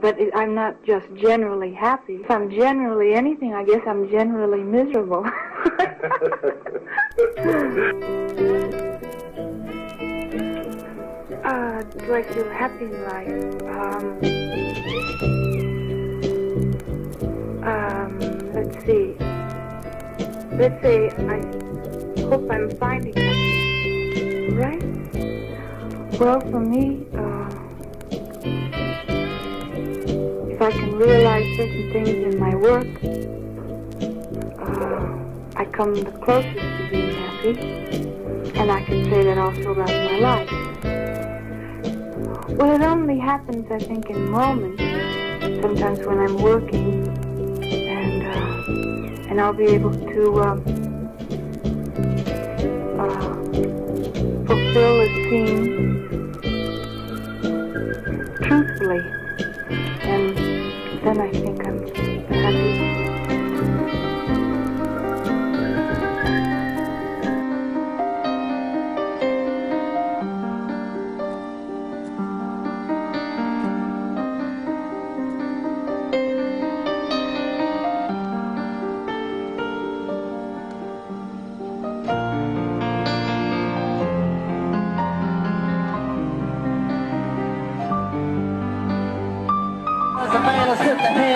But I'm not just generally happy. If I'm generally anything, I guess I'm generally miserable. Do I feel happy in life? Let's see. Let's say I hope I'm finding happiness. Right? Well, for me, if I can realize certain things in my work, I come the closest to being happy, and I can say that also about my life. Well, it only happens, I think, in moments, sometimes when I'm working, and I'll be able to fulfill a scene truthfully, and then I think I'm happy. The man is hit the hand.